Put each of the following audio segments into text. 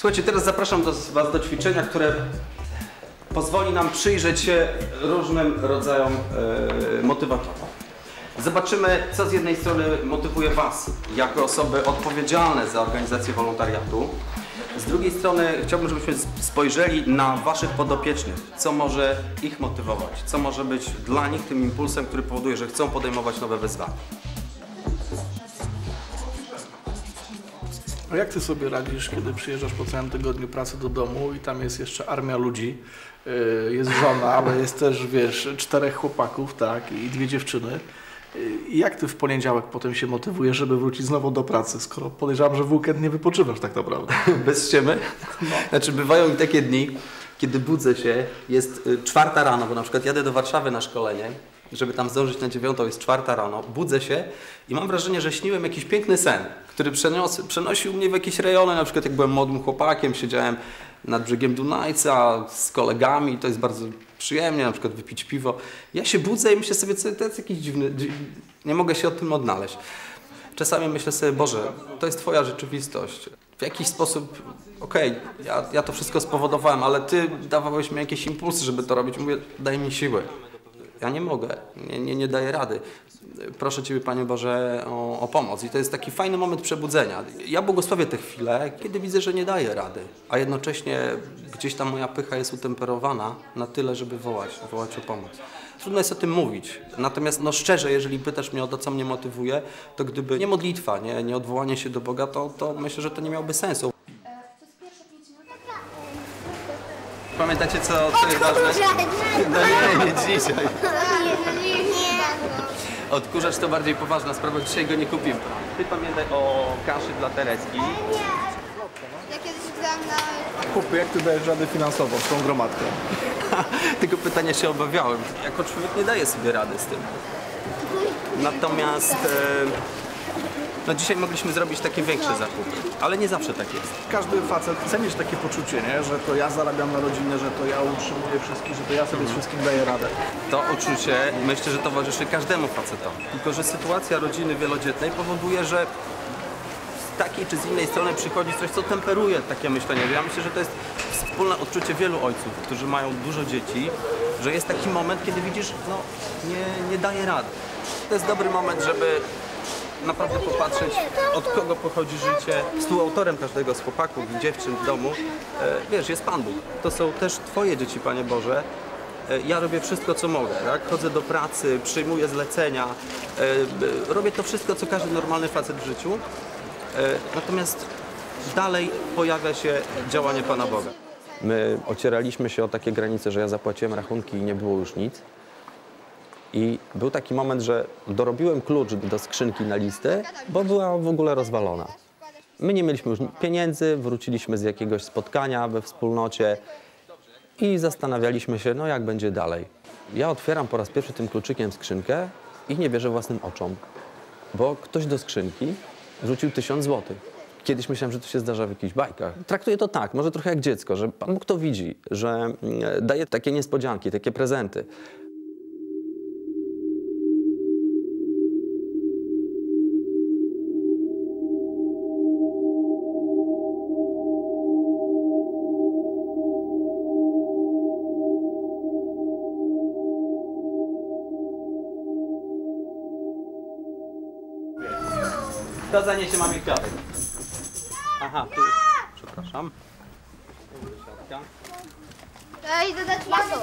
Słuchajcie, teraz zapraszam Was do ćwiczenia, które pozwoli nam przyjrzeć się różnym rodzajom motywatorów. Zobaczymy, co z jednej strony motywuje Was, jako osoby odpowiedzialne za organizację wolontariatu. Z drugiej strony chciałbym, żebyśmy spojrzeli na Waszych podopiecznych, co może ich motywować, co może być dla nich tym impulsem, który powoduje, że chcą podejmować nowe wyzwania. A jak Ty sobie radzisz, kiedy przyjeżdżasz po całym tygodniu pracy do domu i tam jest jeszcze armia ludzi, jest żona, ale jest też, wiesz, 4 chłopaków, tak, i 2 dziewczyny. I jak Ty w poniedziałek potem się motywujesz, żeby wrócić znowu do pracy, skoro podejrzewam, że w weekend nie wypoczywasz tak naprawdę? Bez ściemy? No. Znaczy bywają mi takie dni, kiedy budzę się, jest 4 rano, bo na przykład jadę do Warszawy na szkolenie, żeby tam zdążyć na 9, jest 4 rano, budzę się i mam wrażenie, że śniłem jakiś piękny sen, który przenosił mnie w jakieś rejony, na przykład jak byłem młodym chłopakiem, siedziałem nad brzegiem Dunajca z kolegami, to jest bardzo przyjemnie, na przykład wypić piwo. Ja się budzę i myślę sobie, co to jest jakiś dziwny, nie mogę się od tym odnaleźć. Czasami myślę sobie, Boże, to jest Twoja rzeczywistość. W jakiś sposób, okej, ja to wszystko spowodowałem, ale Ty dawałeś mi jakieś impulsy, żeby to robić. Mówię, daj mi siły. Ja nie mogę, nie daję rady. Proszę Ciebie, Panie Boże, o pomoc. I to jest taki fajny moment przebudzenia. Ja błogosławię te chwile, kiedy widzę, że nie daję rady, a jednocześnie gdzieś tam moja pycha jest utemperowana na tyle, żeby wołać o pomoc. Trudno jest o tym mówić. Natomiast no szczerze, jeżeli pytasz mnie o to, co mnie motywuje, to gdyby nie modlitwa, nie odwołanie się do Boga, to myślę, że to nie miałoby sensu. Pamiętacie, co jest ważne? No nie dzisiaj. Odkurzacz to bardziej poważna sprawa, dzisiaj go nie kupimy. Ty pamiętaj o kaszy dla Tereski. Ja kiedyś grałam na... Kupy, jak Ty dajesz radę finansowo z tą gromadką? Tego pytania się obawiałem. Jako człowiek nie daje sobie rady z tym. Natomiast no dzisiaj mogliśmy zrobić takie większe zakupy, ale nie zawsze tak jest. Każdy facet chce mieć takie poczucie, nie? Że to ja zarabiam na rodzinę, że to ja utrzymuję wszystkich, że to ja sobie z wszystkim daję radę. To uczucie myślę, że towarzyszy każdemu facetowi. Tylko że sytuacja rodziny wielodzietnej powoduje, że z takiej czy z innej strony przychodzi coś, co temperuje takie myślenie. Ja myślę, że to jest wspólne odczucie wielu ojców, którzy mają dużo dzieci, że jest taki moment, kiedy widzisz, no nie daje rady. To jest dobry moment, żeby naprawdę popatrzeć, od kogo pochodzi życie. Współautorem każdego z chłopaków i dziewczyn w domu, wiesz, jest Pan Bóg. To są też Twoje dzieci, Panie Boże. Ja robię wszystko, co mogę, tak? Chodzę do pracy, przyjmuję zlecenia, robię to wszystko, co każdy normalny facet w życiu. Natomiast dalej pojawia się działanie Pana Boga. My ocieraliśmy się o takie granice, że ja zapłaciłem rachunki i nie było już nic. I był taki moment, że dorobiłem klucz do skrzynki na listę, bo była w ogóle rozwalona. My nie mieliśmy już pieniędzy, wróciliśmy z jakiegoś spotkania we wspólnocie i zastanawialiśmy się, no jak będzie dalej. Ja otwieram po raz pierwszy tym kluczykiem skrzynkę i nie wierzę własnym oczom, bo ktoś do skrzynki wrzucił 1000 złotych. Kiedyś myślałem, że to się zdarza w jakichś bajkach. Traktuję to tak, może trochę jak dziecko, że Pan Bóg to widzi, że daje takie niespodzianki, takie prezenty. Kto zaniesie mamie kwiatek? Aha, tu. Przepraszam. Ej, dodać masą.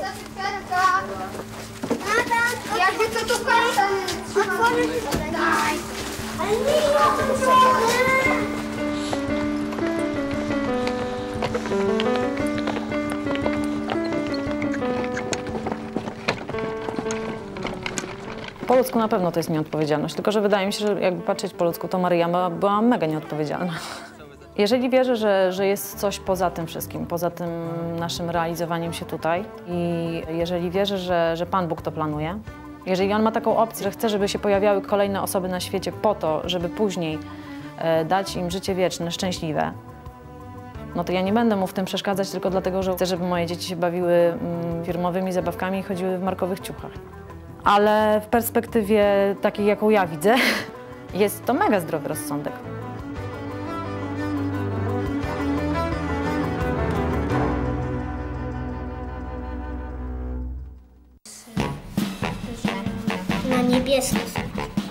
Jakby to tu otworzyć? Daj. Ale nie, Po ludzku na pewno to jest nieodpowiedzialność, tylko że wydaje mi się, że jakby patrzeć po ludzku, to Maryja była mega nieodpowiedzialna. Jeżeli wierzę, że jest coś poza tym wszystkim, poza tym naszym realizowaniem się tutaj i jeżeli wierzę, że Pan Bóg to planuje, jeżeli On ma taką opcję, że chce, żeby się pojawiały kolejne osoby na świecie po to, żeby później dać im życie wieczne, szczęśliwe, no to ja nie będę mu w tym przeszkadzać tylko dlatego, że chcę, żeby moje dzieci się bawiły firmowymi zabawkami i chodziły w markowych ciuchach. Ale w perspektywie takiej, jaką ja widzę, jest to mega zdrowy rozsądek. niebieskie są.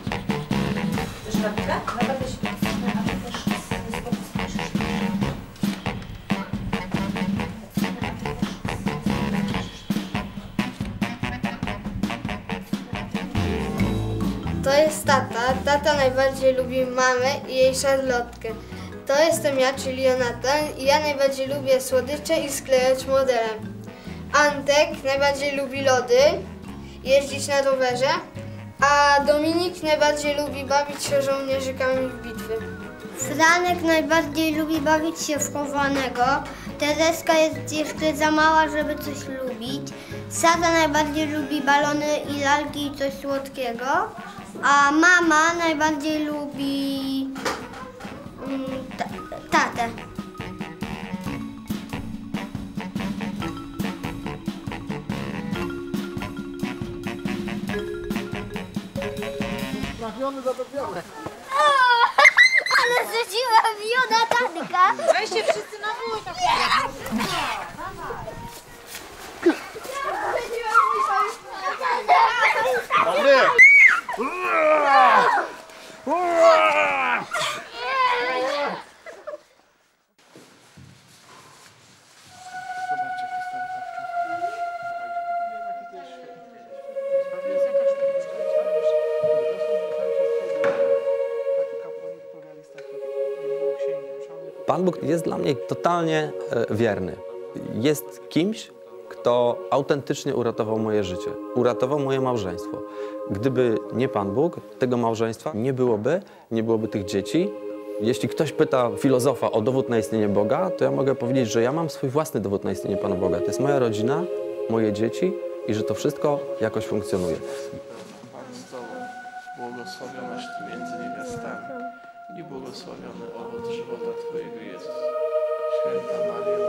To jest tata. Tata najbardziej lubi mamę i jej szarlotkę. To jestem ja, czyli Jonatan i ja najbardziej lubię słodycze i sklejać modelem. Antek najbardziej lubi lody, jeździć na rowerze, a Dominik najbardziej lubi bawić się żołnierzykami w bitwy. Franek najbardziej lubi bawić się w chowanego. Tereska jest jeszcze za mała, żeby coś lubić. Sara najbardziej lubi balony i lalki i coś słodkiego. A mama najbardziej lubi tatę. Ale rzuciłam Jonatanka! Weźcie wszyscy na wójta. Pan Bóg jest dla mnie totalnie wierny. Jest kimś, kto autentycznie uratował moje życie, uratował moje małżeństwo. Gdyby nie Pan Bóg, tego małżeństwa nie byłoby tych dzieci. Jeśli ktoś pyta filozofa o dowód na istnienie Boga, to ja mogę powiedzieć, że ja mam swój własny dowód na istnienie Pana Boga. To jest moja rodzina, moje dzieci i że to wszystko jakoś funkcjonuje. Pan z Tobą, błogosławionaś Ty między niewiastami i błogosławiony owoc żywota Twojego Jezus. Święta Maryjo,